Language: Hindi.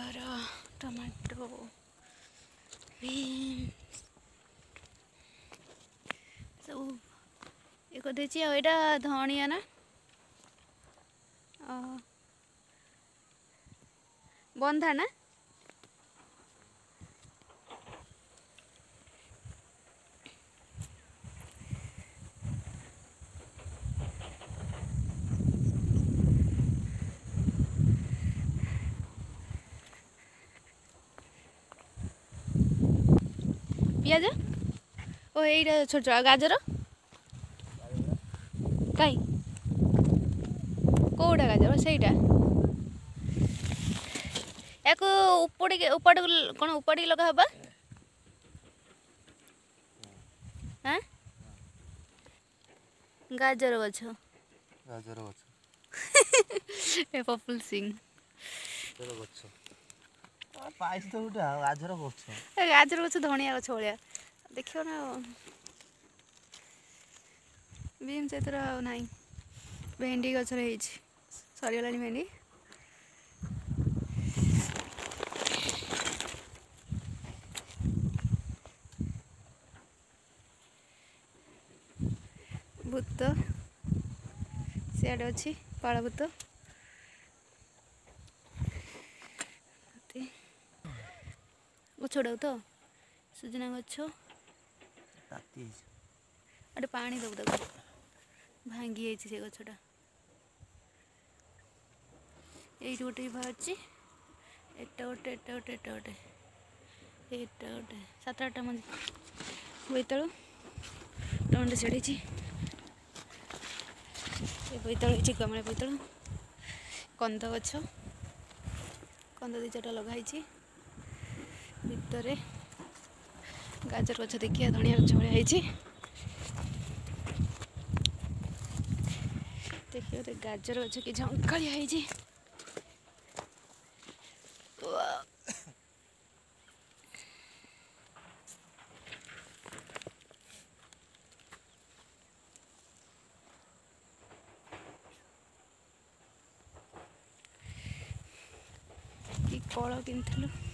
गाजर टमाटो बीन सब ये करदे यहाँ धनिया ना बंधा ना पियाज ओ यही छोट छोट गाजर कहीं कौटा गाजर सहीटा या उपाड़ी कौन उपाड़ी लगा हवा हाँ गाजर गछ गाजर गछ ए पपुल सिंह गाजर गछ पाइस तो उठा गाजर गछ गाजर गछ धनिया गछ भाया देखियो ना बीम से ना भेंडी गछ रही सरीगला भेंडी भूत सियाड़े अच्छी पाड़ भूत गछड़ा तो सुजना गछ अटे पानी दब तक भांगी से गछटा ये गोटे बाहर एटा गोटे एटा गोटे एटा गोटे एटा गोटे 7-8टा मंजी बोईतालु टमाटो छड़ी बोईतालु कमला बोईतालु कंद गछ कंद 2-4टा लगाई भितर गाजर गछ देखिए धनिया गछ भाई देखिए गाजर गछ कि झंकालिया है कि कल किन